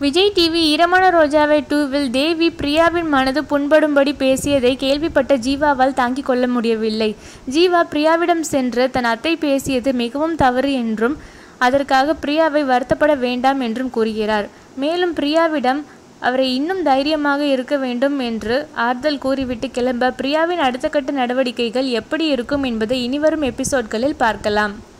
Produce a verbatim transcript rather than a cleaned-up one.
Vijay TV ஈரமான ரோஜாவை டூவில் தேவி பிரியாவின் மனது புண்படும்படி பேசியதை கேள்விப்பட்ட ஜீவாவால் தாங்கிக் கொள்ள முடியவில்லை. ஜீவா பிரியாவிடம் சென்று தன் அத்தை பேசியது மிகவும் தவறு என்றும் அதற்காக பிரியாவை வருத்தப்பட வேண்டாம் என்றும் கூறுகிறார். மேலும் பிரியாவிடம் அவரை இன்னும் தைரியமாக இருக்க வேண்டும் என்று ஆறுதல் கூறிவிட்டு கிளம்ப பிரியாவின் அடுத்த கட்ட நடவடிக்கைகள் எப்படி இருக்கும் என்பதை இனிவரும் எபிசோட்களில் பார்க்கலாம்.